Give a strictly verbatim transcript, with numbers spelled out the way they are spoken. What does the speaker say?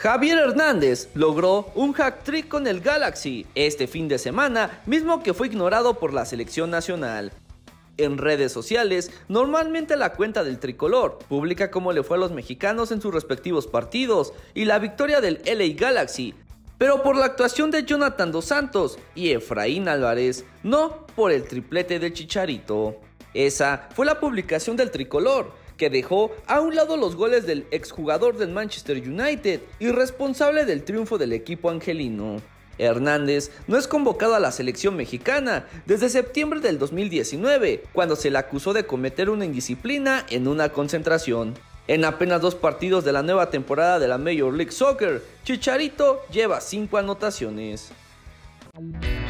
Javier Hernández logró un hat-trick con el Galaxy este fin de semana, mismo que fue ignorado por la selección nacional. En redes sociales, normalmente la cuenta del tricolor publica cómo le fue a los mexicanos en sus respectivos partidos y la victoria del L A Galaxy, pero por la actuación de Jonathan Dos Santos y Efraín Álvarez, no por el triplete del Chicharito. Esa fue la publicación del tricolor, que dejó a un lado los goles del exjugador del Manchester United y responsable del triunfo del equipo angelino. Hernández no es convocado a la selección mexicana desde septiembre del dos mil diecinueve, cuando se le acusó de cometer una indisciplina en una concentración. En apenas dos partidos de la nueva temporada de la Major League Soccer, Chicharito lleva cinco anotaciones.